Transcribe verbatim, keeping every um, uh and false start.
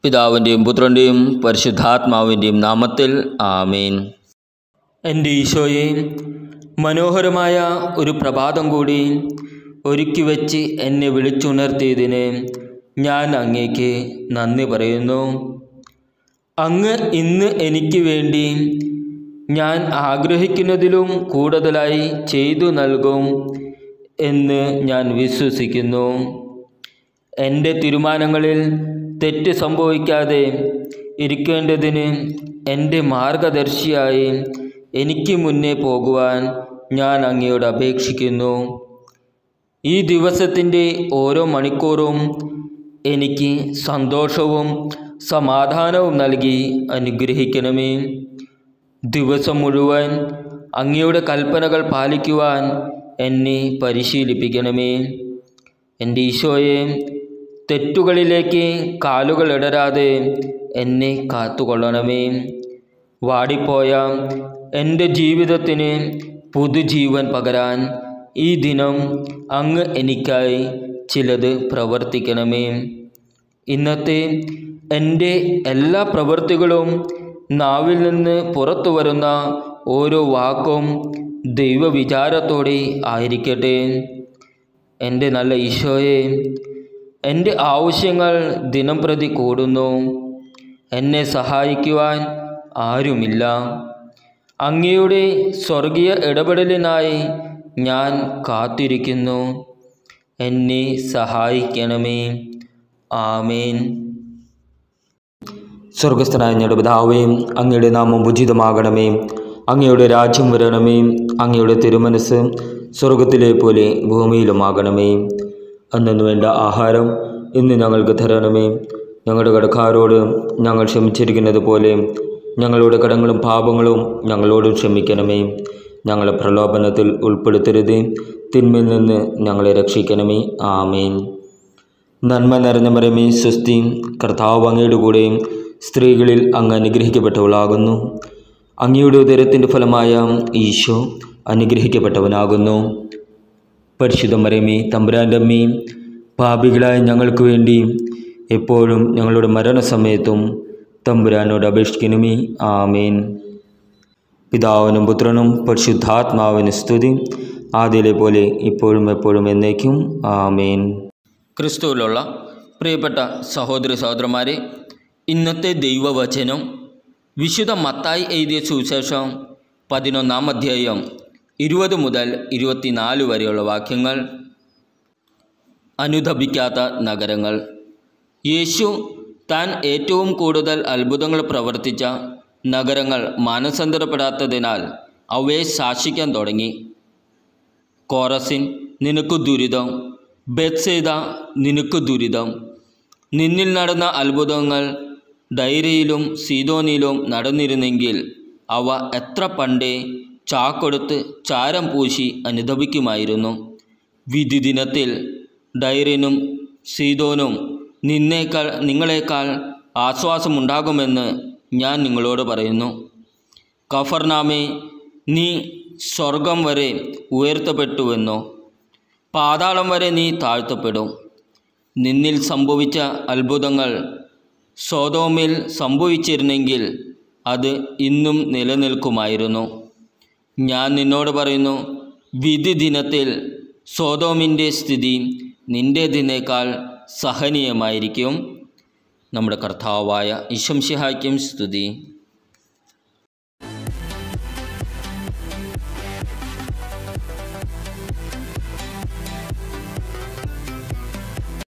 പിതാവിൻ്റെയും പുത്രൻ്റെയും പരിശുദ്ധാത്മാവിൻ്റെയും നാമത്തിൽ ആമേൻ. എൻ്റെ ഈശോയെ, മനോഹരമായ ഒരു പ്രഭാതം കൂടി ഒരുക്കി വച്ച് എന്നെ വിളിച്ചുണർത്തിയതിന് ഞാൻ അങ്ങേക്ക് നന്ദി പറയുന്നു. അങ്ങ് ഇന്ന് എനിക്ക് വേണ്ടി ഞാൻ ആഗ്രഹിക്കുന്നതിലും കൂടുതലായി ചെയ്തു നൽകും എന്ന് ഞാൻ വിശ്വസിക്കുന്നു. എൻ്റെ തീരുമാനങ്ങളിൽ തെറ്റ് സംഭവിക്കാതെ ഇരിക്കേണ്ടതിന് എൻ്റെ മാർഗദർശിയായി എനിക്ക് മുന്നേ പോകുവാൻ ഞാൻ അങ്ങയോട് അപേക്ഷിക്കുന്നു. ഈ ദിവസത്തിൻ്റെ ഓരോ മണിക്കൂറും എനിക്ക് സന്തോഷവും സമാധാനവും നൽകി അനുഗ്രഹിക്കണമേ. ദിവസം മുഴുവൻ അങ്ങയുടെ കൽപ്പനകൾ പാലിക്കുവാൻ എന്നെ പരിശീലിപ്പിക്കണമേ. എൻ്റെ ഈശോയെ, തെറ്റുകളിലേക്ക് കാലുകൾ ഇടരാതെ എന്നെ കാത്തുകൊള്ളണമേ. വാടിപ്പോയ എൻ്റെ ജീവിതത്തിന് പുതുജീവൻ പകരാൻ ഈ ദിനം അങ്ങ് എനിക്കായി ചിലത് പ്രവർത്തിക്കണമേ. ഇന്നത്തെ എൻ്റെ എല്ലാ പ്രവൃത്തികളും നാവിൽ നിന്ന് പുറത്തു വരുന്ന ഓരോ വാക്കും ദൈവവിചാരത്തോടെ ആയിരിക്കട്ടെ. എൻ്റെ നല്ല ഈശോയെ, എൻ്റെ ആവശ്യങ്ങൾ ദിനം പ്രതി കൂടുന്നു. എന്നെ സഹായിക്കുവാൻ ആരുമില്ല. അങ്ങയുടെ സ്വർഗീയ ഇടപെടലിനായി ഞാൻ കാത്തിരിക്കുന്നു. എന്നെ സഹായിക്കണമേ. ആമേൻ. സ്വർഗസ്ഥനായ ഞങ്ങളുടെ പിതാവേ, അങ്ങയുടെ നാമം ഉചിതമാകണമേ. അങ്ങയുടെ രാജ്യം വരണമേ. അങ്ങയുടെ തിരുമനസ് സ്വർഗത്തിലെ പോലെ ഭൂമിയിലുമാകണമേ. അന്നു വേണ്ട ആഹാരം ഇന്ന് ഞങ്ങൾക്ക് തരണമേ. ഞങ്ങളുടെ കടക്കാരോട് ഞങ്ങൾ ക്ഷമിച്ചിരിക്കുന്നത് പോലെ ഞങ്ങളുടെ കടങ്ങളും പാപങ്ങളും ഞങ്ങളോടും ക്ഷമിക്കണമേ. ഞങ്ങളെ പ്രലോഭനത്തിൽ ഉൾപ്പെടുത്തരുതേ, തിന്മയിൽ നിന്ന് ഞങ്ങളെ രക്ഷിക്കണമേ. ആമേൻ. നന്മ നിറഞ്ഞ മറിയമേ, സ്വസ്തി, കർത്താവ് അങ്ങയുടെ കൂടെ സ്ത്രീകളിൽ അങ്ങ് അനുഗ്രഹിക്കപ്പെട്ടവളാകുന്നു. അങ്ങയുടെ ഉദരത്തിൻ്റെ ഫലമായ ഈശോ അനുഗ്രഹിക്കപ്പെട്ടവനാകുന്നു. പരിശുദ്ധ മറിയമേ, തമ്പുരാൻ്റെ അമ്മേ, പാപികളായ ഞങ്ങൾക്ക് വേണ്ടി എപ്പോഴും ഞങ്ങളുടെ മരണസമയത്തും തമ്പുരാനോട് അപേക്ഷിക്കണമേ. ആമേൻ. പിതാവിനും പുത്രനും പരിശുദ്ധാത്മാവിന് സ്തുതി, ആദ്യയിലെ പോലെ ഇപ്പോഴും എപ്പോഴും എന്നേക്കും. ആമേൻ. ക്രിസ്തുവിലുള്ള പ്രിയപ്പെട്ട സഹോദരി സഹോദരന്മാരെ, ഇന്നത്തെ ദൈവവചനം വിശുദ്ധ മത്തായി എഴുതിയ സുവിശേഷം പതിനൊന്നാം അധ്യായം ഇരുപത് മുതൽ ഇരുപത്തിനാല് വരെയുള്ള വാക്യങ്ങൾ. അനുദപിക്കാത്ത നഗരങ്ങൾ. യേശു താൻ ഏറ്റവും കൂടുതൽ അത്ഭുതങ്ങൾ പ്രവർത്തിച്ച നഗരങ്ങൾ മാനസാന്തരപ്പെടാത്തതിനാൽ അവയെ ശാസിക്കാൻ തുടങ്ങി. കോറസിൻ, നിനക്ക് ദുരിതം. ബെത്സേദ, നിനക്ക് ദുരിതം. നിന്നിൽ നടന്ന അത്ഭുതങ്ങൾ ഡൈരയിലും സീദോനിലും നടന്നിരുന്നെങ്കിൽ അവ എത്ര പണ്ടേ ചാക്കൊടുത്ത് ചാരം പൂശി അനുദപിക്കുമായിരുന്നു. വിധി ദിനത്തിൽ ഡൈറിനും സീദോനും നിന്നേക്കാൾ നിങ്ങളെക്കാൾ ആശ്വാസമുണ്ടാകുമെന്ന് ഞാൻ നിങ്ങളോട് പറയുന്നു. കഫർനാമേ, നീ സ്വർഗം വരെ ഉയർത്തപ്പെട്ടുവെന്നോ, പാതാളം വരെ നീ താഴ്ത്തപ്പെടും. നിന്നിൽ സംഭവിച്ച അത്ഭുതങ്ങൾ സോദോമിൽ സംഭവിച്ചിരുന്നെങ്കിൽ അത് ഇന്നും നിലനിൽക്കുമായിരുന്നു. ഞാൻ നിന്നോട് പറയുന്നു, വിധി ദിനത്തിൽ സോദോമിൻ്റെ സ്ഥിതി നിൻ്റേതിനേക്കാൾ സഹനീയമായിരിക്കും. നമ്മുടെ കർത്താവായ ഈശോ മിശിഹായ്ക്കും സ്തുതി.